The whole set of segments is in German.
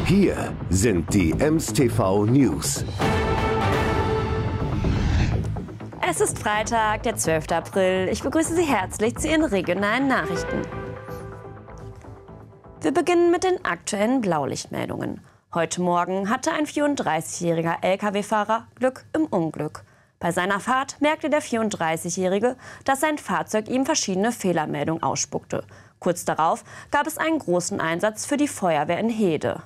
Hier sind die Ems TV News. Es ist Freitag, der 12. April. Ich begrüße Sie herzlich zu Ihren regionalen Nachrichten. Wir beginnen mit den aktuellen Blaulichtmeldungen. Heute Morgen hatte ein 34-jähriger Lkw-Fahrer Glück im Unglück. Bei seiner Fahrt merkte der 34-Jährige, dass sein Fahrzeug ihm verschiedene Fehlermeldungen ausspuckte. Kurz darauf gab es einen großen Einsatz für die Feuerwehr in Hede.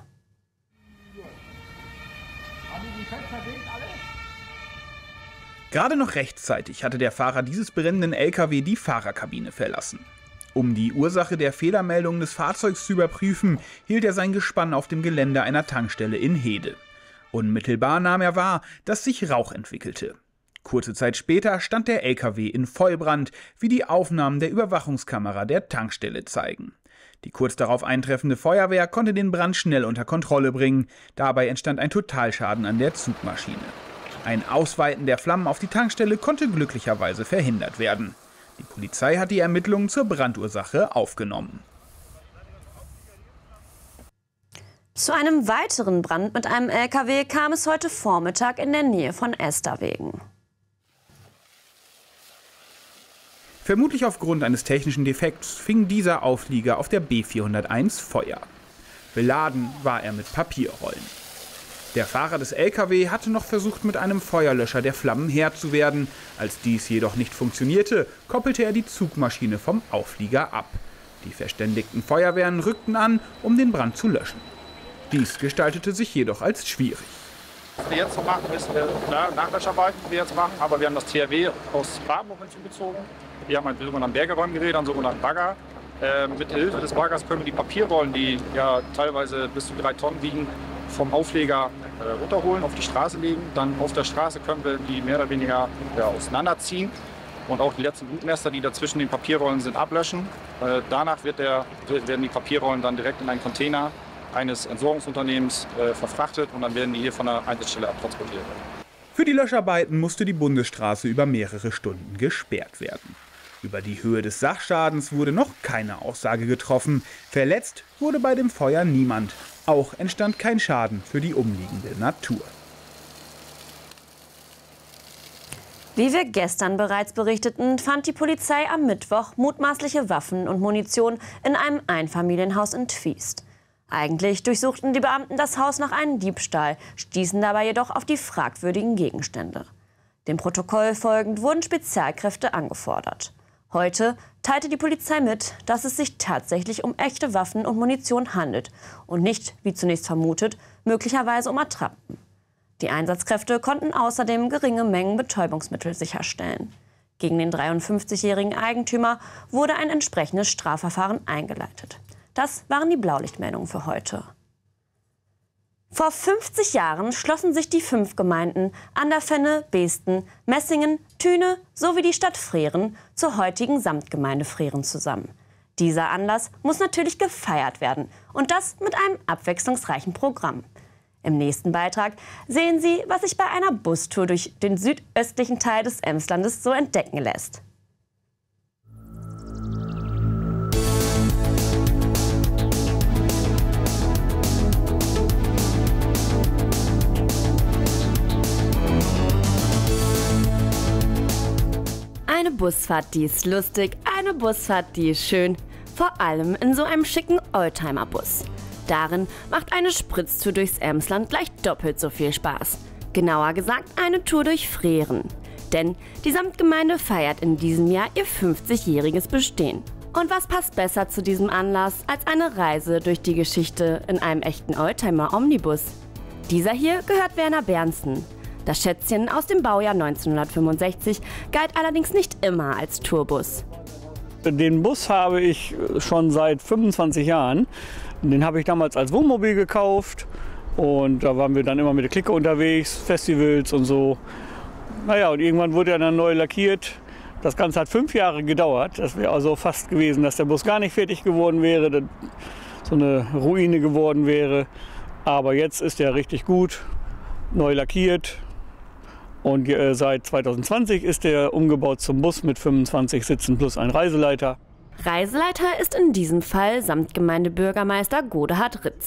Gerade noch rechtzeitig hatte der Fahrer dieses brennenden LKW die Fahrerkabine verlassen. Um die Ursache der Fehlermeldung des Fahrzeugs zu überprüfen, hielt er sein Gespann auf dem Gelände einer Tankstelle in Hede. Unmittelbar nahm er wahr, dass sich Rauch entwickelte. Kurze Zeit später stand der LKW in Vollbrand, wie die Aufnahmen der Überwachungskamera der Tankstelle zeigen. Die kurz darauf eintreffende Feuerwehr konnte den Brand schnell unter Kontrolle bringen. Dabei entstand ein Totalschaden an der Zugmaschine. Ein Ausweiten der Flammen auf die Tankstelle konnte glücklicherweise verhindert werden. Die Polizei hat die Ermittlungen zur Brandursache aufgenommen. Zu einem weiteren Brand mit einem LKW kam es heute Vormittag in der Nähe von Esterwegen. Vermutlich aufgrund eines technischen Defekts fing dieser Auflieger auf der B401 Feuer. Beladen war er mit Papierrollen. Der Fahrer des LKW hatte noch versucht, mit einem Feuerlöscher der Flammen Herr zu werden. Als dies jedoch nicht funktionierte, koppelte er die Zugmaschine vom Auflieger ab. Die verständigten Feuerwehren rückten an, um den Brand zu löschen. Dies gestaltete sich jedoch als schwierig. Was wir jetzt noch machen, ist Nachlöscharbeiten, die wir jetzt machen, aber wir haben das THW aus Badenburg hinzugezogen. Wir haben ein sogenannten Bergeräumgerät, einen sogenannten Bagger. Mit Hilfe des Baggers können wir die Papierrollen, die ja teilweise bis zu 3 Tonnen wiegen, vom Aufleger runterholen, auf die Straße legen. Dann auf der Straße können wir die mehr oder weniger auseinanderziehen und auch die letzten Blutnester, die dazwischen den Papierrollen sind, ablöschen. Danach werden die Papierrollen dann direkt in einen Container eines Entsorgungsunternehmens verfrachtet und dann werden die hier von der Einsatzstelle abtransportiert. Für die Löscharbeiten musste die Bundesstraße über mehrere Stunden gesperrt werden. Über die Höhe des Sachschadens wurde noch keine Aussage getroffen. Verletzt wurde bei dem Feuer niemand. Auch entstand kein Schaden für die umliegende Natur. Wie wir gestern bereits berichteten, fand die Polizei am Mittwoch mutmaßliche Waffen und Munition in einem Einfamilienhaus in Twiest. Eigentlich durchsuchten die Beamten das Haus nach einem Diebstahl, stießen dabei jedoch auf die fragwürdigen Gegenstände. Dem Protokoll folgend wurden Spezialkräfte angefordert. Heute teilte die Polizei mit, dass es sich tatsächlich um echte Waffen und Munition handelt und nicht, wie zunächst vermutet, möglicherweise um Attrappen. Die Einsatzkräfte konnten außerdem geringe Mengen Betäubungsmittel sicherstellen. Gegen den 53-jährigen Eigentümer wurde ein entsprechendes Strafverfahren eingeleitet. Das waren die Blaulichtmeldungen für heute. Vor 50 Jahren schlossen sich die 5 Gemeinden Anderfenne, Beesten, Messingen, Thüne sowie die Stadt Freren zur heutigen Samtgemeinde Freren zusammen. Dieser Anlass muss natürlich gefeiert werden und das mit einem abwechslungsreichen Programm. Im nächsten Beitrag sehen Sie, was sich bei einer Bustour durch den südöstlichen Teil des Emslandes so entdecken lässt. Eine Busfahrt, die ist lustig, eine Busfahrt, die ist schön. Vor allem in so einem schicken Oldtimer-Bus. Darin macht eine Spritztour durchs Emsland gleich doppelt so viel Spaß. Genauer gesagt eine Tour durch Freren. Denn die Samtgemeinde feiert in diesem Jahr ihr 50-jähriges Bestehen. Und was passt besser zu diesem Anlass als eine Reise durch die Geschichte in einem echten Oldtimer-Omnibus? Dieser hier gehört Werner Bernsen. Das Schätzchen aus dem Baujahr 1965 galt allerdings nicht immer als Tourbus. Den Bus habe ich schon seit 25 Jahren. Den habe ich damals als Wohnmobil gekauft und da waren wir dann immer mit der Clique unterwegs, Festivals und so. Naja, und irgendwann wurde er dann neu lackiert. Das Ganze hat 5 Jahre gedauert. Das wäre also fast gewesen, dass der Bus gar nicht fertig geworden wäre, so eine Ruine geworden wäre. Aber jetzt ist er richtig gut, neu lackiert. Und seit 2020 ist er umgebaut zum Bus mit 25 Sitzen plus ein Reiseleiter. Reiseleiter ist in diesem Fall Samtgemeindebürgermeister Godehard Ritz.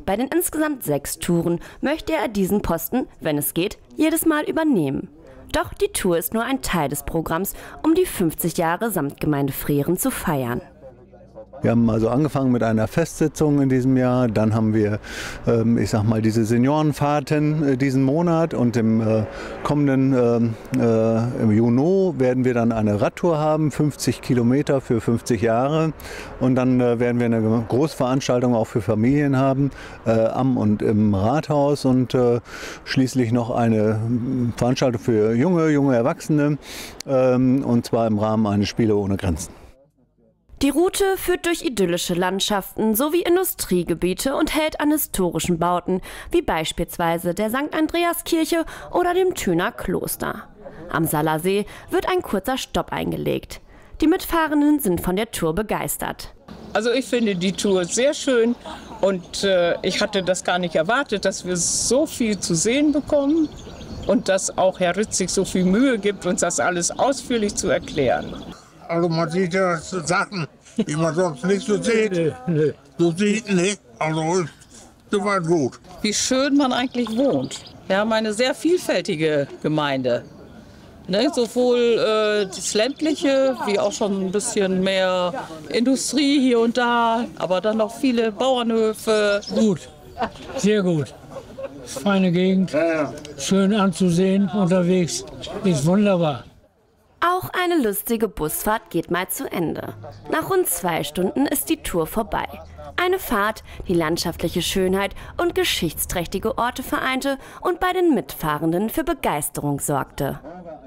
Bei den insgesamt 6 Touren möchte er diesen Posten, wenn es geht, jedes Mal übernehmen. Doch die Tour ist nur ein Teil des Programms, um die 50 Jahre Samtgemeinde Freren zu feiern. Wir haben also angefangen mit einer Festsitzung in diesem Jahr. Dann haben wir, ich sag mal, diese Seniorenfahrten diesen Monat. Und im kommenden im Juni werden wir dann eine Radtour haben, 50 Kilometer für 50 Jahre. Und dann werden wir eine Großveranstaltung auch für Familien haben, am und im Rathaus. Und schließlich noch eine Veranstaltung für junge Erwachsene. Und zwar im Rahmen eines Spiele ohne Grenzen. Die Route führt durch idyllische Landschaften sowie Industriegebiete und hält an historischen Bauten, wie beispielsweise der St. Andreaskirche oder dem Thüner Kloster. Am Saalersee wird ein kurzer Stopp eingelegt. Die Mitfahrenden sind von der Tour begeistert. Also ich finde die Tour sehr schön und ich hatte das gar nicht erwartet, dass wir so viel zu sehen bekommen und dass auch Herr Ritz sich so viel Mühe gibt, uns das alles ausführlich zu erklären. Also man sieht ja Sachen, die man sonst nicht so sieht. So sieht nicht. Also ist soweit gut. Wie schön man eigentlich wohnt. Wir haben eine sehr vielfältige Gemeinde. Ne, sowohl das ländliche, wie auch schon ein bisschen mehr Industrie hier und da, aber dann noch viele Bauernhöfe. Gut, sehr gut. Feine Gegend, schön anzusehen unterwegs, ist wunderbar. Auch eine lustige Busfahrt geht mal zu Ende. Nach rund 2 Stunden ist die Tour vorbei. Eine Fahrt, die landschaftliche Schönheit und geschichtsträchtige Orte vereinte und bei den Mitfahrenden für Begeisterung sorgte.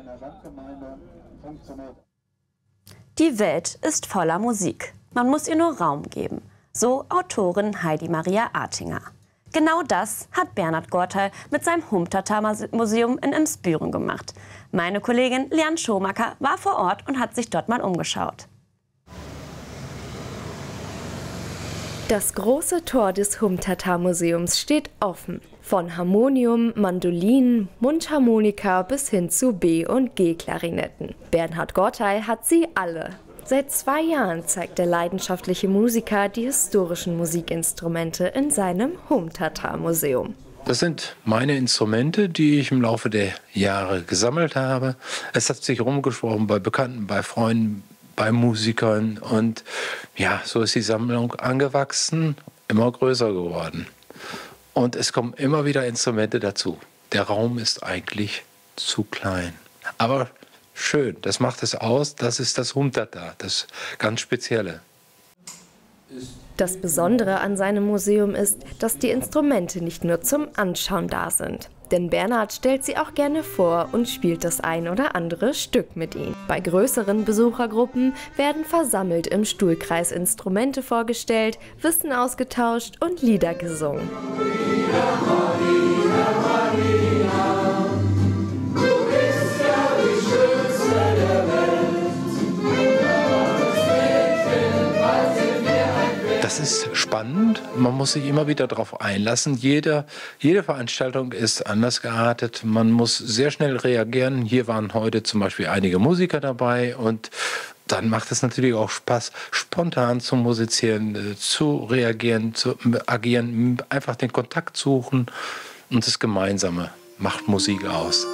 Die Welt ist voller Musik. Man muss ihr nur Raum geben. So Autorin Heidi Maria Artinger. Genau das hat Bernhard Gorteil mit seinem Humtata-Museum in Emsbüren gemacht. Meine Kollegin Lian Schomacker war vor Ort und hat sich dort mal umgeschaut. Das große Tor des Humtata-Museums steht offen. Von Harmonium, Mandolinen, Mundharmonika bis hin zu B- und G-Klarinetten. Bernhard Gorteil hat sie alle. Seit 2 Jahren zeigt der leidenschaftliche Musiker die historischen Musikinstrumente in seinem Humtata-Museum. Das sind meine Instrumente, die ich im Laufe der Jahre gesammelt habe. Es hat sich rumgesprochen bei Bekannten, bei Freunden, bei Musikern. Und ja, so ist die Sammlung angewachsen, immer größer geworden. Und es kommen immer wieder Instrumente dazu. Der Raum ist eigentlich zu klein. Aber schön, das macht es aus, das ist das Humtata, das ganz Spezielle. Das Besondere an seinem Museum ist, dass die Instrumente nicht nur zum Anschauen da sind. Denn Bernhard stellt sie auch gerne vor und spielt das ein oder andere Stück mit ihnen. Bei größeren Besuchergruppen werden versammelt im Stuhlkreis Instrumente vorgestellt, Wissen ausgetauscht und Lieder gesungen. Das ist spannend, man muss sich immer wieder darauf einlassen. Jede Veranstaltung ist anders geartet, man muss sehr schnell reagieren. Hier waren heute zum Beispiel einige Musiker dabei und dann macht es natürlich auch Spaß, spontan zu musizieren, zu reagieren, zu agieren, einfach den Kontakt suchen und das Gemeinsame macht Musik aus.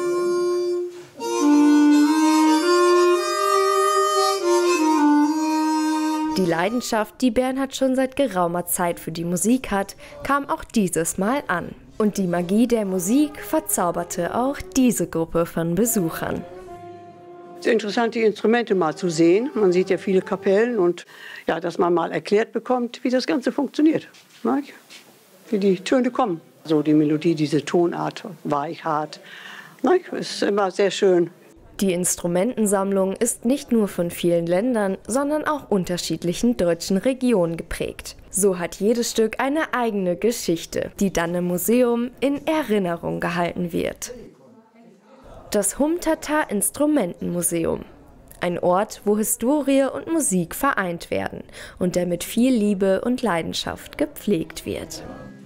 Die Leidenschaft, die Bernhard schon seit geraumer Zeit für die Musik hat, kam auch dieses Mal an. Und die Magie der Musik verzauberte auch diese Gruppe von Besuchern. Es ist interessant, die Instrumente mal zu sehen. Man sieht ja viele Kapellen und ja, dass man mal erklärt bekommt, wie das Ganze funktioniert. Wie die Töne kommen. So die Melodie, diese Tonart, weich, hart. Ist immer sehr schön. Die Instrumentensammlung ist nicht nur von vielen Ländern, sondern auch unterschiedlichen deutschen Regionen geprägt. So hat jedes Stück eine eigene Geschichte, die dann im Museum in Erinnerung gehalten wird. Das Humtata Instrumentenmuseum. Ein Ort, wo Historie und Musik vereint werden und der mit viel Liebe und Leidenschaft gepflegt wird.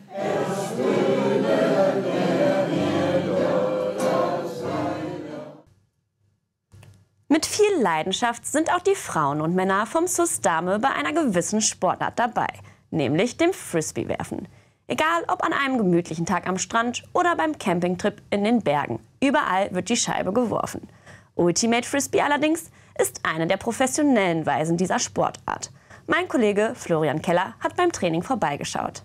Mit viel Leidenschaft sind auch die Frauen und Männer vom SUS Dame bei einer gewissen Sportart dabei, nämlich dem Frisbee-Werfen. Egal ob an einem gemütlichen Tag am Strand oder beim Campingtrip in den Bergen. Überall wird die Scheibe geworfen. Ultimate Frisbee allerdings ist eine der professionellen Weisen dieser Sportart. Mein Kollege Florian Keller hat beim Training vorbeigeschaut.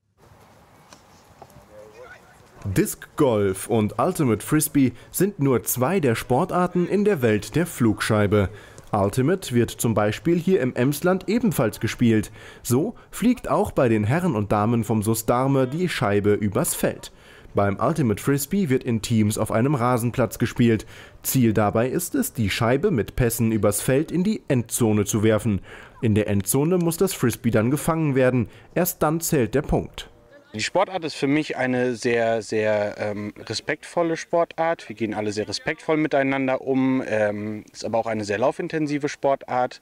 Disc Golf und Ultimate Frisbee sind nur zwei der Sportarten in der Welt der Flugscheibe. Ultimate wird zum Beispiel hier im Emsland ebenfalls gespielt. So fliegt auch bei den Herren und Damen vom SuS Dahme die Scheibe übers Feld. Beim Ultimate Frisbee wird in Teams auf einem Rasenplatz gespielt. Ziel dabei ist es, die Scheibe mit Pässen übers Feld in die Endzone zu werfen. In der Endzone muss das Frisbee dann gefangen werden. Erst dann zählt der Punkt. Die Sportart ist für mich eine sehr, sehr respektvolle Sportart. Wir gehen alle sehr respektvoll miteinander um. Ist aber auch eine sehr laufintensive Sportart.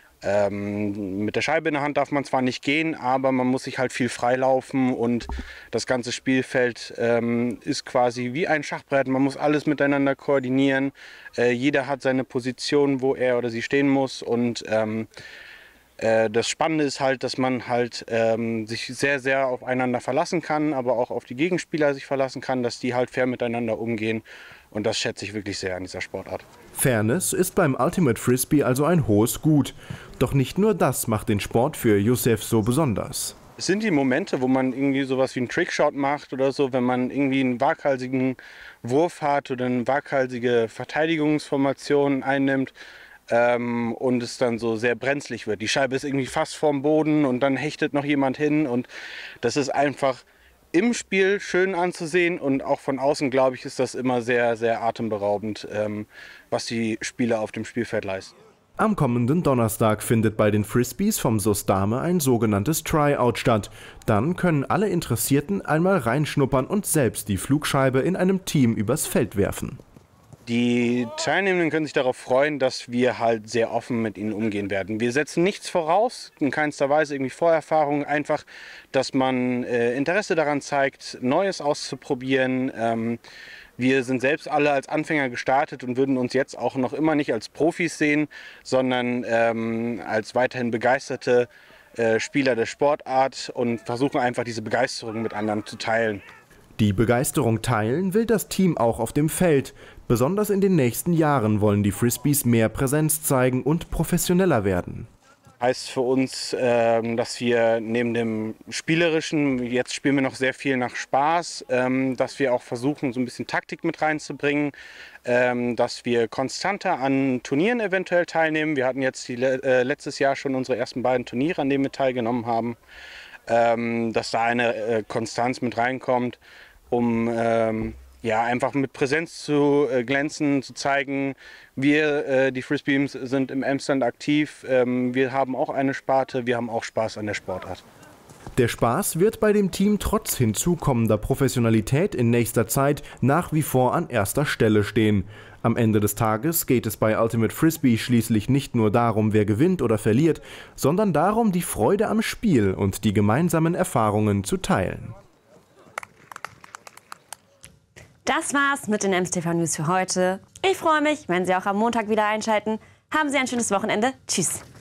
Mit der Scheibe in der Hand darf man zwar nicht gehen, aber man muss sich halt viel freilaufen und das ganze Spielfeld ist quasi wie ein Schachbrett. Man muss alles miteinander koordinieren. Jeder hat seine Position, wo er oder sie stehen muss und das Spannende ist halt, dass man halt sich sehr, sehr aufeinander verlassen kann, aber auch auf die Gegenspieler sich verlassen kann, dass die halt fair miteinander umgehen. Und das schätze ich wirklich sehr an dieser Sportart. Fairness ist beim Ultimate Frisbee also ein hohes Gut. Doch nicht nur das macht den Sport für Youssef so besonders. Es sind die Momente, wo man irgendwie sowas wie einen Trickshot macht oder so, wenn man irgendwie einen waghalsigen Wurf hat oder eine waghalsige Verteidigungsformation einnimmt. Und es dann so sehr brenzlig wird. Die Scheibe ist irgendwie fast vorm Boden und dann hechtet noch jemand hin und das ist einfach im Spiel schön anzusehen und auch von außen, glaube ich, ist das immer sehr, sehr atemberaubend, was die Spieler auf dem Spielfeld leisten. Am kommenden Donnerstag findet bei den Frisbees vom SuS Dahme ein sogenanntes Tryout statt. Dann können alle Interessierten einmal reinschnuppern und selbst die Flugscheibe in einem Team übers Feld werfen. Die Teilnehmenden können sich darauf freuen, dass wir halt sehr offen mit ihnen umgehen werden. Wir setzen nichts voraus, in keinster Weise irgendwie Vorerfahrungen, einfach, dass man Interesse daran zeigt, Neues auszuprobieren. Wir sind selbst alle als Anfänger gestartet und würden uns jetzt auch noch immer nicht als Profis sehen, sondern als weiterhin begeisterte Spieler der Sportart und versuchen einfach diese Begeisterung mit anderen zu teilen. Die Begeisterung teilen will das Team auch auf dem Feld. Besonders in den nächsten Jahren wollen die Frisbees mehr Präsenz zeigen und professioneller werden. Heißt für uns, dass wir neben dem Spielerischen, jetzt spielen wir noch sehr viel nach Spaß, dass wir auch versuchen, so ein bisschen Taktik mit reinzubringen, dass wir konstanter an Turnieren eventuell teilnehmen. Wir hatten jetzt letztes Jahr schon unsere ersten beiden Turniere, an denen wir teilgenommen haben, dass da eine Konstanz mit reinkommt, um ja, einfach mit Präsenz zu glänzen, zu zeigen, wir, die Frisbees, sind im Emsland aktiv, wir haben auch eine Sparte, wir haben auch Spaß an der Sportart. Der Spaß wird bei dem Team trotz hinzukommender Professionalität in nächster Zeit nach wie vor an erster Stelle stehen. Am Ende des Tages geht es bei Ultimate Frisbee schließlich nicht nur darum, wer gewinnt oder verliert, sondern darum, die Freude am Spiel und die gemeinsamen Erfahrungen zu teilen. Das war's mit den MSTV News für heute. Ich freue mich, wenn Sie auch am Montag wieder einschalten. Haben Sie ein schönes Wochenende. Tschüss.